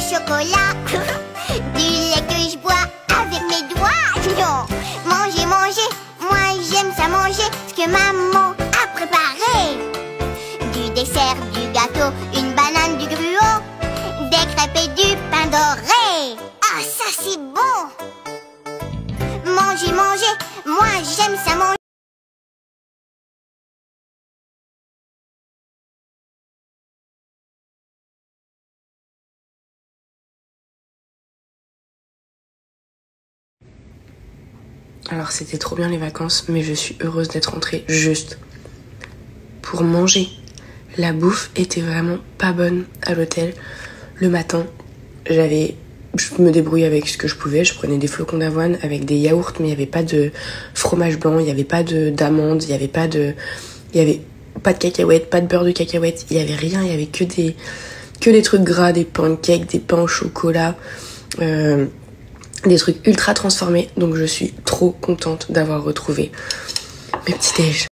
chocolat. Du lait que je bois avec mes doigts. Non, manger, manger, moi j'aime ça manger ce que maman a préparé. Du dessert, du gâteau, une banane, du gruau, des crêpes et du pain doré. Ah, ça c'est bon. Manger, manger, moi j'aime ça manger. Alors c'était trop bien les vacances, mais je suis heureuse d'être rentrée juste pour manger. La bouffe était vraiment pas bonne à l'hôtel. Le matin, je me débrouillais avec ce que je pouvais. Je prenais des flocons d'avoine avec des yaourts, mais il n'y avait pas de fromage blanc, il n'y avait pas d'amandes, il n'y avait pas de cacahuètes, pas de beurre de cacahuètes, il n'y avait rien, il n'y avait que des trucs gras, des pancakes, des pains au chocolat, des trucs ultra transformés. Donc je suis trop contente d'avoir retrouvé mes petits déj.